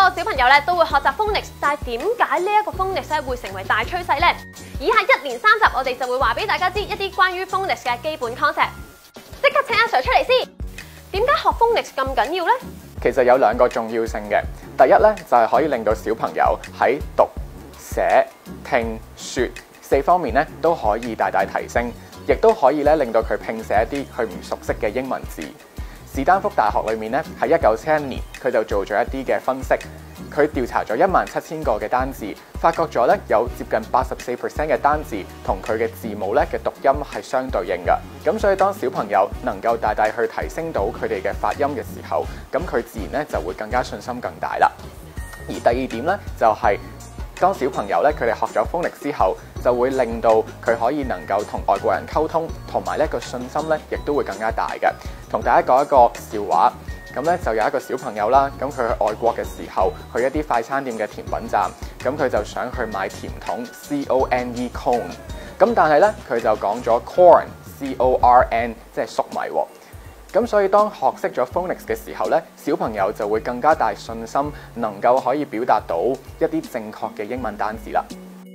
個小朋友咧都會學習 phonics， 但係點解呢一個 phonics 咧會成為大趨勢呢？以下1連3集我哋就會話俾大家知一啲關於 phonics 嘅基本 concept。即刻請阿 Sir 出嚟先。點解學 phonics 咁緊要呢？ 其實有2個重要性嘅。第一咧就係可以令到小朋友喺讀、寫、聽、說4方面咧都可以大大提升，亦都可以咧令到佢拼寫一啲佢唔熟悉嘅英文字。史丹福大學裏面咧喺1971年佢就做咗一啲嘅分析，佢調查咗17000個嘅單字，發覺咗咧有接近84% 嘅單字同佢嘅字母咧嘅讀音係相對應嘅。咁所以當小朋友能夠大大去提升到佢哋嘅發音嘅時候，咁佢自然咧就會更加信心更大啦。而第2點咧就係當小朋友咧佢哋學咗 phonics 之後，就會令到佢可以能夠同外國人溝通，同埋咧個信心咧亦都會更加大嘅。同大家講一個笑話，咁咧就有一個小朋友啦，咁佢去外國嘅時候，去一啲快餐店嘅甜品站，咁佢就想去買甜筒 CONE cone， 咁但係咧佢就講咗 corn CORN， 即係粟米喎。咁所以當學識咗 phonics 嘅時候咧，小朋友就會更加大信心，能夠可以表達到一啲正確嘅英文單字啦。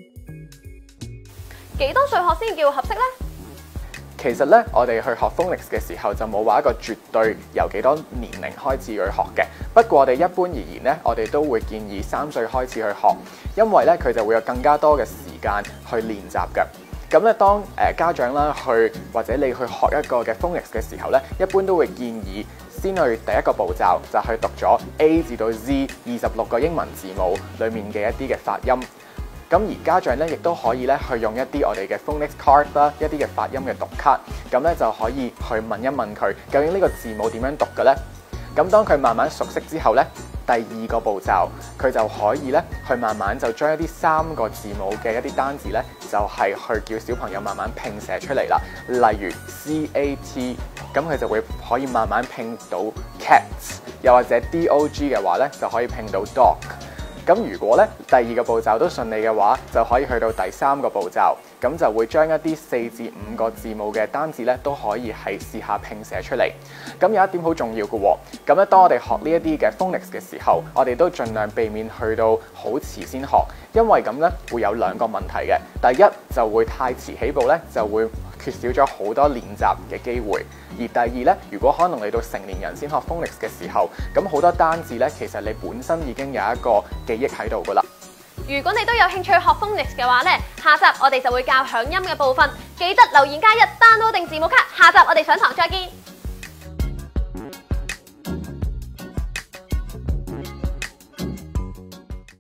幾多歲學先叫合適呢？ 其實咧，我哋去學 phonics 嘅時候就冇話一個絕對由幾多年齡開始去學嘅。不過我哋一般而言咧，我哋都會建議3歲開始去學，因為咧佢就會有更加多嘅時間去練習嘅。咁咧，當家長啦去或者你去學一個嘅 phonics 嘅時候咧，一般都會建議先去第一個步驟就去讀咗 A 至到 Z 26個英文字母裡面嘅一啲嘅發音。咁而家長咧，亦都可以咧去用一啲我哋嘅 phonics card 啦，一啲嘅發音嘅讀卡，咁咧就可以去問一問佢究竟呢個字母點樣讀嘅咧。咁當佢慢慢熟悉之後咧，第2個步驟佢就可以咧去慢慢就將一啲3個字母嘅一啲單字咧，就係去叫小朋友慢慢拼寫出嚟啦。例如 CAT， 咁佢就會可以慢慢拼到 cat， 又或者 DOG 嘅話咧，就可以拼到 dog。咁如果咧第2個步驟都順利嘅話，就可以去到第3個步驟，咁就會將一啲4至5個字母嘅單字咧都可以係試下拼寫出嚟。咁有一點好重要嘅喎，咁咧當我哋學呢一啲嘅 phonics 嘅時候，我哋都盡量避免去到好遲先學，因為咁咧會有2個問題嘅。第一就會太遲起步咧，就會缺少咗好多練習嘅機會。而第2咧，如果可能嚟到成年人先學 phonics 嘅時候，咁好多單字咧，其實你本身已經有一個記憶喺度噶啦。 如果你都有興趣學 phonics 嘅話咧，下集我哋就會教響音嘅部分，記得留言加1 download 定字母卡。下集我哋上堂再見。